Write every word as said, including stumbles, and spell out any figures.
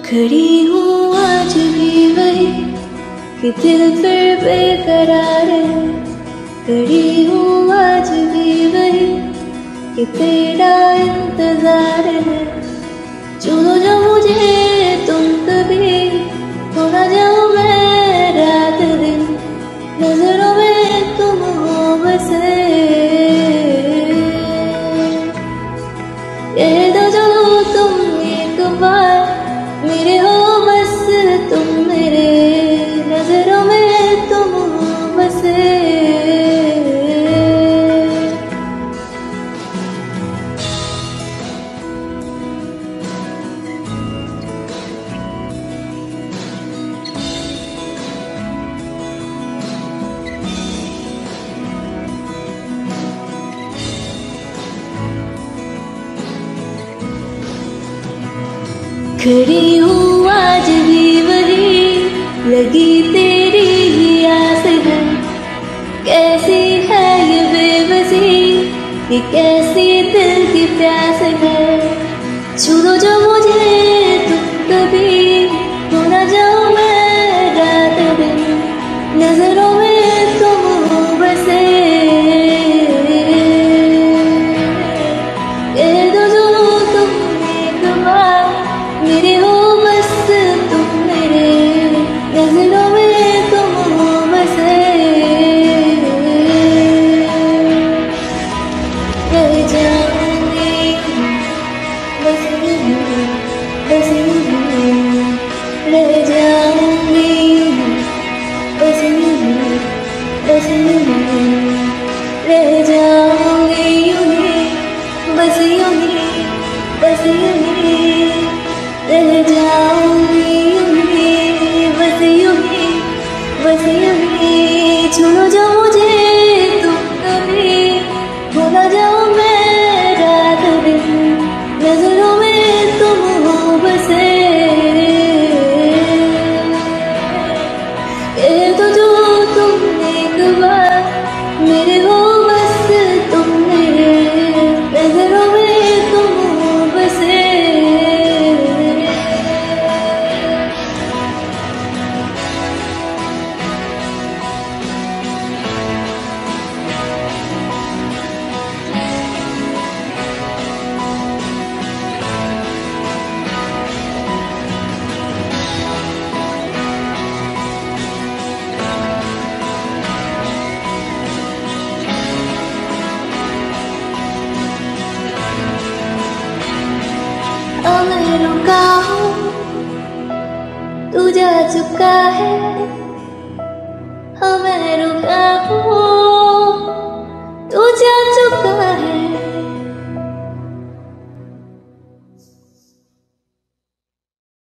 खड़ी हूँ आज भी वही कि दिल फिर बेकरार है। खड़ी हूँ आज भी वही कि तेरा इंतजार है। चुनो जो मुझे तुम कभी, खो ना जाऊँ मैं रात दिन, नजरों में तुम हो बसे। कह दो जो तुम एक बार मेरे हो, बस तुम मेरे, नजरों में तुम हो बसे। खड़ी हूँ आज भी वही, लगी तेरी ही आस है। कैसी है ये बेबसी, ये कैसी दिल की प्यास है। छू जो मुझे तुम कभी, खो ना जाऊँ मैं रात दिन, नजरों में तुम हो बसे। कह दो जो तुम एक बार मेरे हो, बस तुम मेरे, नजरों में तुम हो बसे। रह जाऊंगी बस यूं, बस यूं, रह जाऊंगी बस यूं, बस यूं, रह जाऊंगी यूं ही, बस यूं ही, बस यूं ही, रह जाऊंगी यूं ही, बस यूं ही, बस यूं ही। चुनो जो मुझे तुम कभी, खो ना जाऊँ मैं रात दिन, नजरों में तुम हो बसे। कह दो जो तुम एक बार मेरे हो, बस तुम मेरे, नजरों में तुम हो बसे। अब मैं रुका हूँ, तू जा चुका है। हाँ मैं रुका हूँ, तू जा